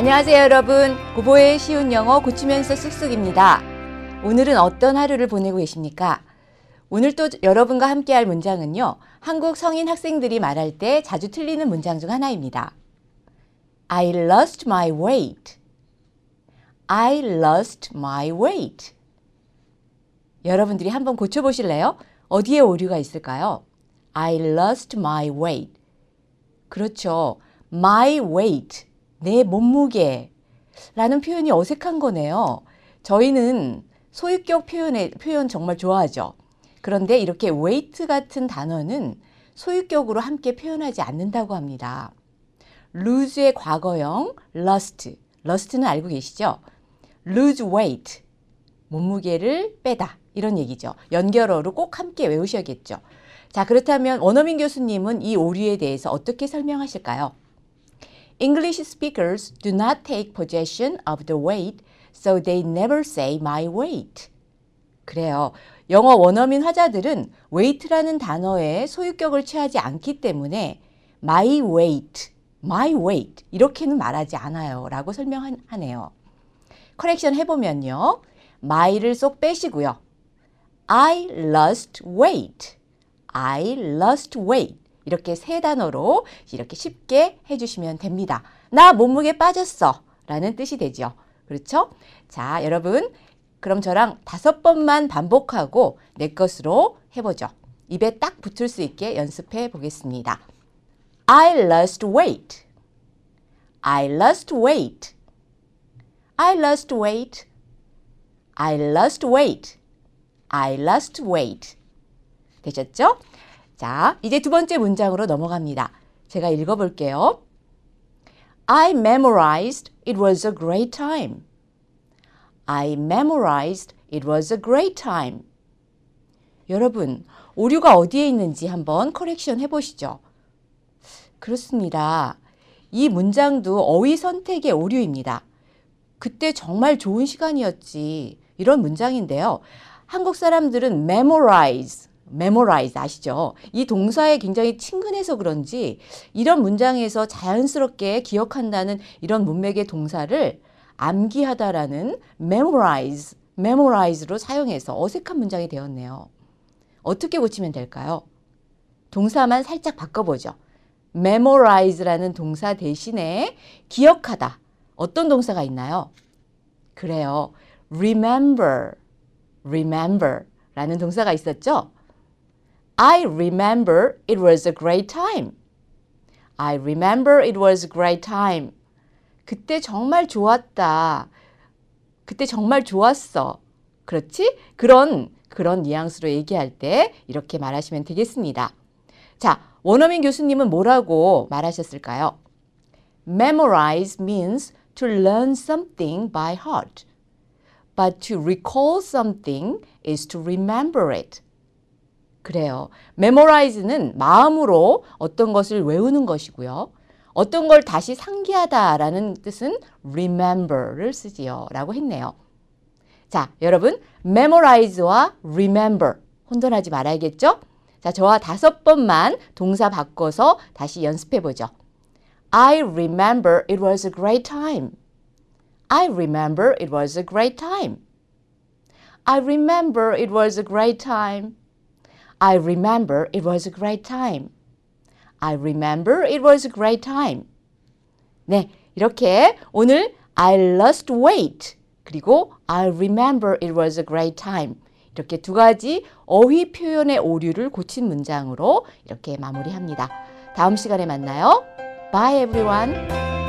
안녕하세요 여러분. 고보의 쉬운 영어 고치면서 쑥쑥입니다. 오늘은 어떤 하루를 보내고 계십니까? 오늘 또 여러분과 함께 할 문장은요. 한국 성인 학생들이 말할 때 자주 틀리는 문장 중 하나입니다. I lost my weight. I lost my weight. 여러분들이 한번 고쳐보실래요? 어디에 오류가 있을까요? I lost my weight. 그렇죠. My weight. 내 몸무게 라는 표현이 어색한 거네요. 저희는 소유격 표현 정말 좋아하죠. 그런데 이렇게 weight 같은 단어는 소유격으로 함께 표현하지 않는다고 합니다. lose의 과거형 lost. lost는 알고 계시죠? lose weight. 몸무게를 빼다. 이런 얘기죠. 연결어로 꼭 함께 외우셔야겠죠. 자, 그렇다면 원어민 교수님은 이 오류에 대해서 어떻게 설명하실까요? English speakers do not take possession of the weight, so they never say my weight. 그래요. 영어 원어민 화자들은 weight라는 단어에 소유격을 취하지 않기 때문에 my weight 이렇게는 말하지 않아요 라고 설명하네요. 커렉션 해보면요. my를 쏙 빼시고요. I lost weight. 이렇게 세 단어로 이렇게 쉽게 해주시면 됩니다. 나 몸무게 빠졌어 라는 뜻이 되죠. 그렇죠? 자, 여러분 그럼 저랑 5번만 반복하고 내 것으로 해보죠. 입에 딱 붙을 수 있게 연습해 보겠습니다. I lost weight. I lost weight. I lost weight. I lost weight. I lost weight. 되셨죠? 자, 이제 두 번째 문장으로 넘어갑니다. 제가 읽어볼게요. I memorized. It was a great time. I memorized. It was a great time. 여러분, 오류가 어디에 있는지 한번 커렉션 해보시죠. 그렇습니다. 이 문장도 어휘 선택의 오류입니다. 그때 정말 좋은 시간이었지. 이런 문장인데요. 한국 사람들은 memorize 아시죠? 이 동사에 굉장히 친근해서 그런지 이런 문장에서 자연스럽게 기억한다는 이런 문맥의 동사를 암기하다라는 memorize로 사용해서 어색한 문장이 되었네요. 어떻게 고치면 될까요? 동사만 살짝 바꿔보죠. memorize라는 동사 대신에 기억하다. 어떤 동사가 있나요? 그래요. remember라는 동사가 있었죠? I remember it was a great time. I remember it was a great time. 그때 정말 좋았다. 그때 정말 좋았어. 그렇지? 그런 뉘앙스로 얘기할 때 이렇게 말하시면 되겠습니다. 자, 원어민 교수님은 뭐라고 말하셨을까요? Memorize means to learn something by heart. But to recall something is to remember it. 그래요. memorize는 마음으로 어떤 것을 외우는 것이고요. 어떤 걸 다시 상기하다라는 뜻은 remember를 쓰지요. 라고 했네요. 자, 여러분 memorize와 remember 혼돈하지 말아야겠죠? 자, 저와 5번만 동사 바꿔서 다시 연습해 보죠. I remember it was a great time. I remember it was a great time. I remember it was a great time. I remember it was a great time. I remember it was a great time. 네, 이렇게 오늘 I lost weight 그리고 I remember it was a great time 이렇게 두 가지 어휘 표현의 오류를 고친 문장으로 이렇게 마무리합니다. 다음 시간에 만나요. Bye everyone.